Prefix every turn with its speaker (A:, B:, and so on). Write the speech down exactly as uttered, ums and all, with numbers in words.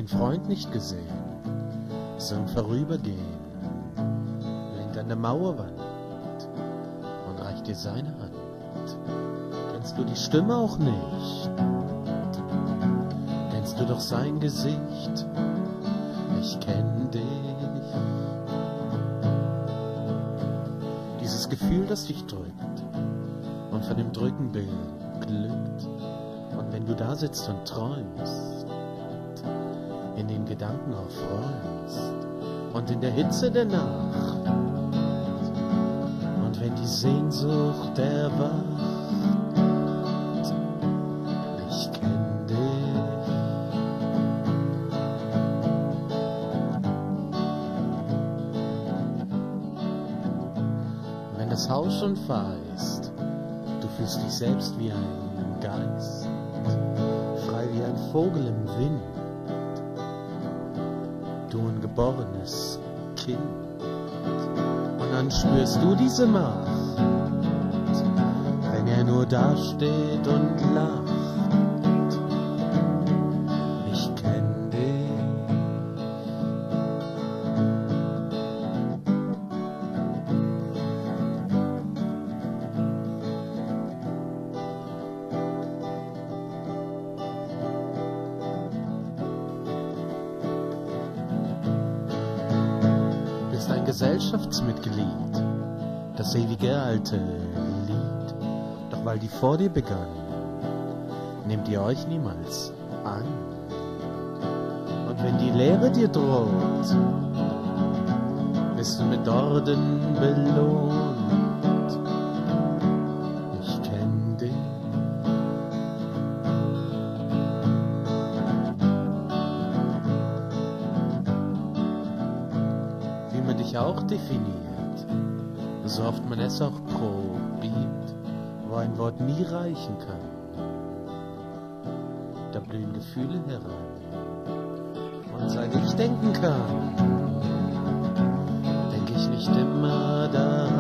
A: den Freund nicht gesehen, so im Vorübergehen, lehnt an der Mauerwand und reicht dir seine Hand. Kennst du die Stimme auch nicht? Kennst du doch sein Gesicht? Ich kenn dich. Dieses Gefühl, das dich drückt und von dem Drücken beglückt. Und wenn du da sitzt und träumst, in den Gedanken aufräumst und in der Hitze der Nacht, und wenn die Sehnsucht erwacht, ich kenn dich. Wenn das Haus schon verreist, du fühlst dich selbst wie ein Geist, frei wie ein Vogel im Wind, du ein geborenes Kind. Und dann spürst du diese Macht, wenn er nur dasteht und lacht. Ich kenn dich. Bist ein Gesellschaftsmitglied, das ewige alte Lied. Doch weil die vor dir begann, nehmt ihr euch niemals an. Und wenn die Leere dir droht, bist du mit Orden belohnt. Ich kenn dich. Wie man dich auch definiert, so oft man es auch probiert, wo ein Wort nie reichen kann, da blühen Gefühle heran. Und seit ich denken kann, denk ich nicht immer daran.